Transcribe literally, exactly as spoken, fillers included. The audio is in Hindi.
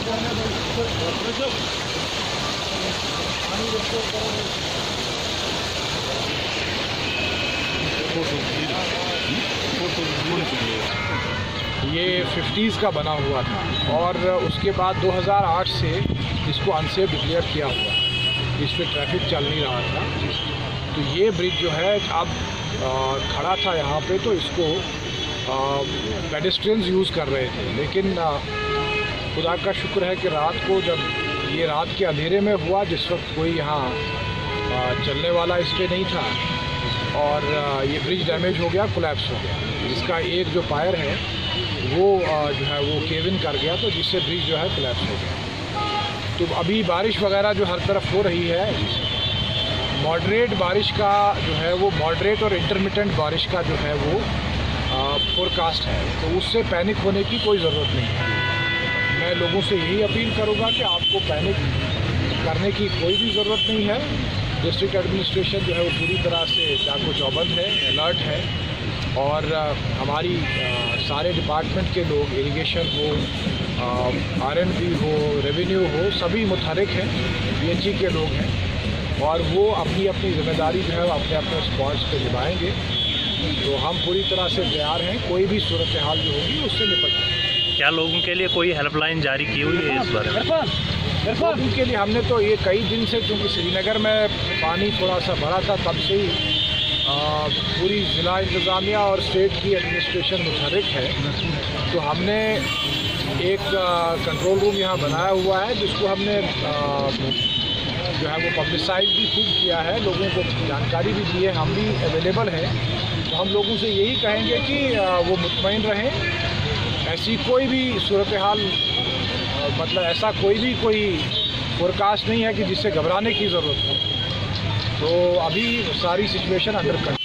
ये फिफ्टीज़ का बना हुआ था और उसके बाद दो हज़ार आठ से इसको अनसेफ डिक्लेयर किया हुआ है, इस पर ट्रैफिक चल नहीं रहा था। तो ये ब्रिज जो है अब आ, खड़ा था यहाँ पे, तो इसको पेडेस्ट्रियंस यूज़ कर रहे थे। लेकिन आ, खुदा का शुक्र है कि रात को, जब ये रात के अंधेरे में हुआ, जिस वक्त कोई यहाँ चलने वाला इस पर नहीं था, और आ, ये ब्रिज डैमेज हो गया, कोलैप्स हो गया। इसका एक जो पायर है वो आ, जो है वो केव इन कर गया, तो जिससे ब्रिज जो है कोलैप्स हो गया। तो अभी बारिश वगैरह जो हर तरफ हो रही है, मॉडरेट बारिश का जो है वो मॉडरेट और इंटरमिटेंट बारिश का जो है वो फोरकास्ट है, तो उससे पैनिक होने की कोई ज़रूरत नहीं है। मैं लोगों से यही अपील करूँगा कि आपको पैनिक करने की कोई भी ज़रूरत नहीं है। डिस्ट्रिक्ट एडमिनिस्ट्रेशन जो है वो पूरी तरह से जागो चौबंद है, अलर्ट है, और आ, हमारी आ, सारे डिपार्टमेंट के लोग, इरिगेशन हो, आर एंड बी हो, रेवेन्यू हो, सभी मुतहरिक हैं, बी एच ई के लोग हैं, और वो अपनी अपनी जिम्मेदारी जो है वो अपने अपने स्पॉट्स पे निभाएंगे। तो हम पूरी तरह से तैयार हैं, कोई भी सूरत हाल जो होगी उससे निपटना। क्या लोगों के लिए कोई हेल्पलाइन जारी की हुई है इस बारे में? लोगों के लिए हमने तो ये कई दिन से, क्योंकि श्रीनगर में पानी थोड़ा सा भरा था, तब से ही पूरी ज़िला इंतज़ामिया और स्टेट की एडमिनिस्ट्रेशन मुतहरिक है। तो हमने एक कंट्रोल रूम यहाँ बनाया हुआ है, जिसको हमने आ, जो है वो पब्लिसाइज भी खूब किया है, लोगों को जानकारी भी दी है, हम भी अवेलेबल हैं। तो हम लोगों से यही कहेंगे कि वो मुतमईन रहें, ऐसी कोई भी सूरत हाल, मतलब ऐसा कोई भी कोई फोरकास्ट नहीं है कि जिससे घबराने की ज़रूरत हो। तो अभी सारी सिचुएशन अंडर कंट्रोल।